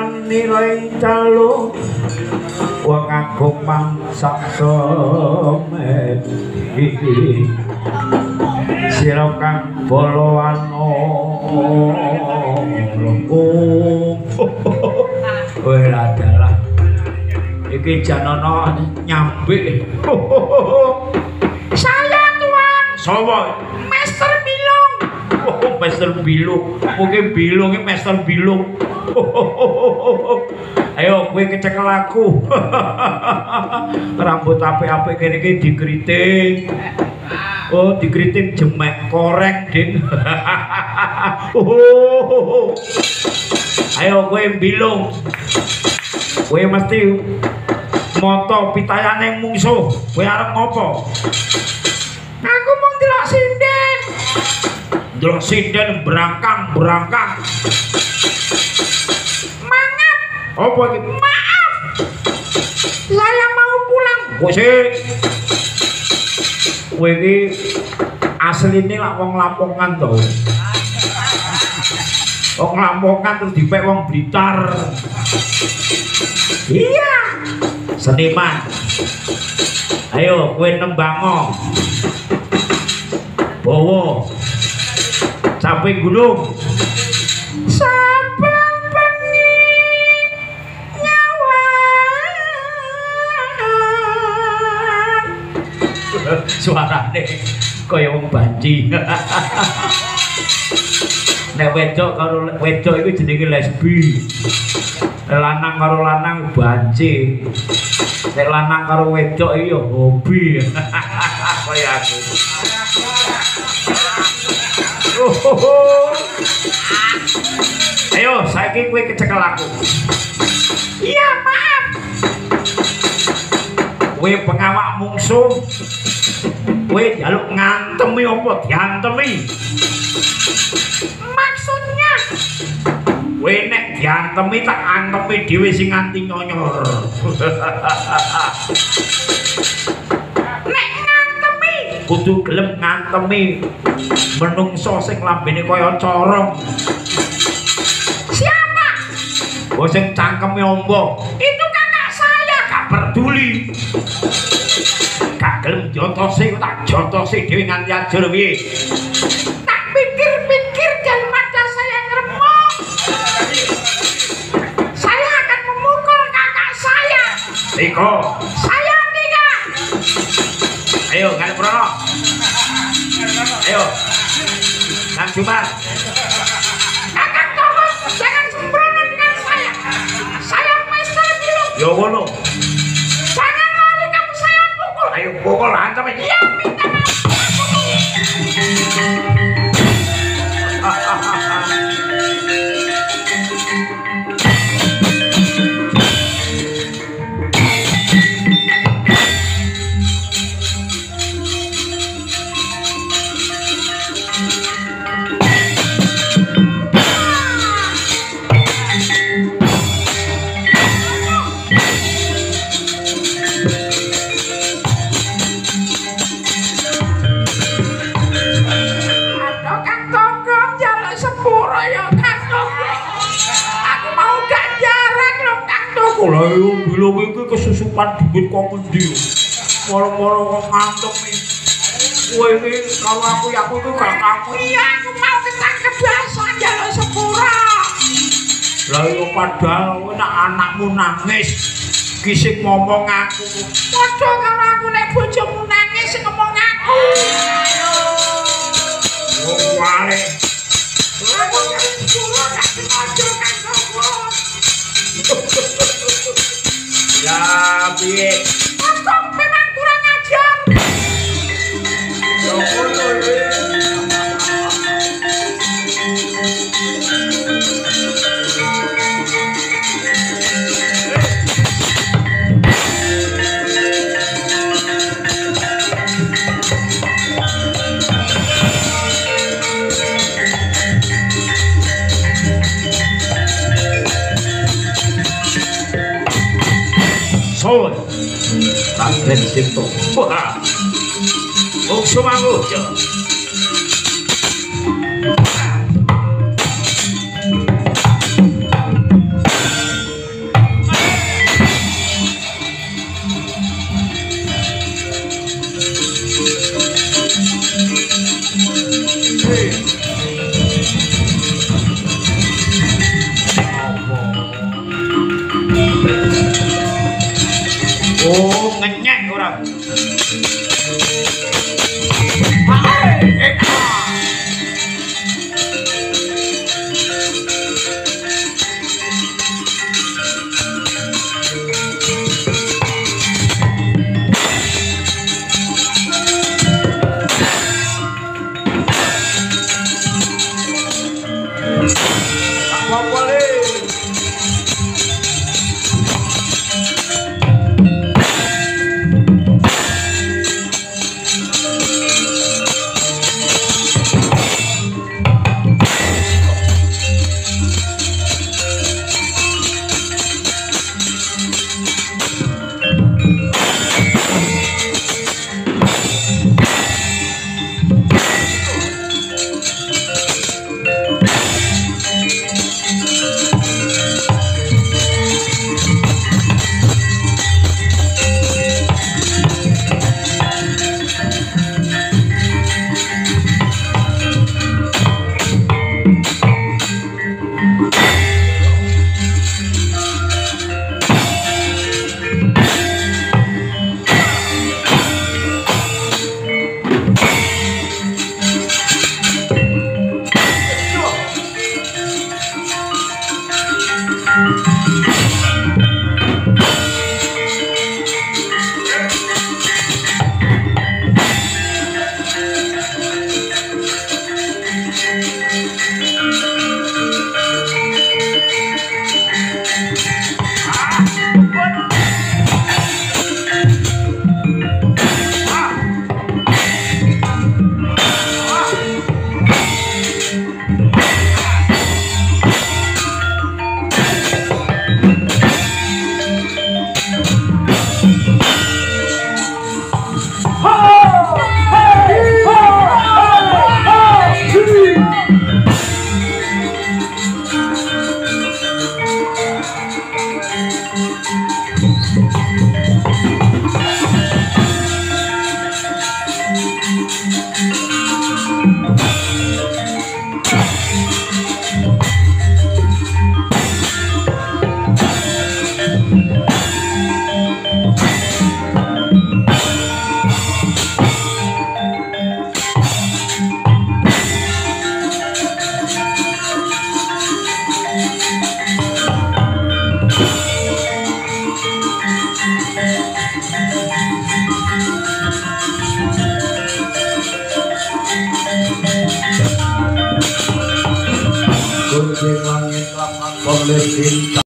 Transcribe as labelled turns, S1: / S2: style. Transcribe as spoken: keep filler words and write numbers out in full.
S1: wani rai dalu wong agung mangsaksa iki sira kang balawana kowe adalah iki janana nyambik saya tuan sapa Master Bilung oh Master Bilung mungkin Bilung iki Master Bilung ayo kowe kecekel aku rambut apik-apik kene iki dikriting oh dikriting jemek korek ding ayo kowe Bilung kowe mesti moto pitayane mungsuh kowe arep ngopo aku mung delok sinden delok sinden berangkang berangkang mangap apa iki maaf saya mau pulang kowe sih kowe iki asline lak wong Lamongan to wong Lamongan terus dipek wong Blitar iya seniman ayo kowe nembango bawa capek gunung sabang bengi nyawa suarane kaya wong banci nek wedok karo wedok iku jenenge lesbi lanang karo lanang banci nek lanang karo wedok iki ya hobi kaya aku oh, ayo saiki kowe kecekel aku iya maaf kowe pengawak mungsuh kowe njaluk ngantemi apa diantemi maksudnya kowe nek diantemi tak antemi dhewe sing nganti nyonyor nek ngantemi kudu gelem ngantemi menungso sing lambene kaya corong siapa oh sing cangkeme ombo itu kakak saya gak peduli gak gelem jotosi tak jotosi dhewe nganti ajur piye tak pikir-pikir daripada saya ngremok saya akan memukul kakak saya Tiko saya tidak ayo kalian Prono ayo Kang Jumat Kakang Tohon jangan sembrono dengan saya saya Master Bilung yo ngono jangan lari kamu saya pukul ayo pukul hantam iya minta lah yo Bilung iki kesusupan duit kok ngendi moro-moro kok ngantemi kowe iki kalau aku ya aku itu gak kamu iya aku mau ketangkep biasa njaluk sepura lah yo padahal nek anakmu nangis ki sing ngomong aku padha karo aku nek bojomu nangis sing ngomong aku oh wale aku sepura gak sengaja kan ya piye kok memang kurang ajar yo ngono Soy Raden Sinto wah mungsu manguja orang. Hai, Langit lapan boleh